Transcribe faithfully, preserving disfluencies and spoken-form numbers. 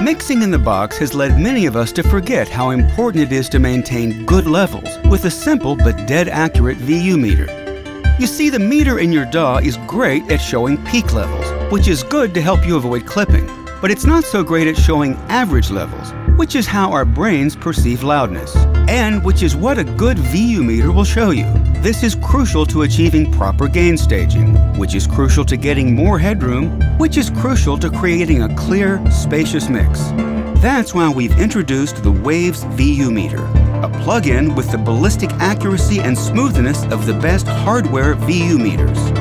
Mixing in the box has led many of us to forget how important it is to maintain good levels with a simple but dead accurate V U meter. You see, the meter in your D A W is great at showing peak levels, which is good to help you avoid clipping, but it's not so great at showing average levels, which is how our brains perceive loudness, and which is what a good V U meter will show you. This is crucial to achieving proper gain staging, which is crucial to getting more headroom, which is crucial to creating a clear, spacious mix. That's why we've introduced the Waves V U meter, a plug-in with the ballistic accuracy and smoothness of the best hardware V U meters.